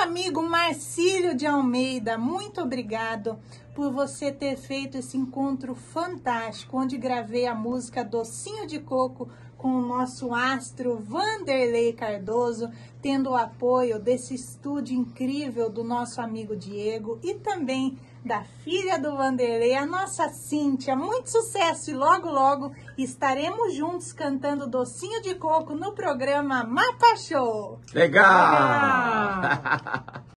amigo Marcílio de Almeida, muito obrigado por você ter feito esse encontro fantástico, onde gravei a música Docinho de Coco com o nosso astro Vanderlei Cardoso, tendo o apoio desse estúdio incrível do nosso amigo Diego e também da filha do Vanderlei, a nossa Cíntia. Muito sucesso e logo, logo estaremos juntos cantando Docinho de Coco no programa Mapa Show. Legal!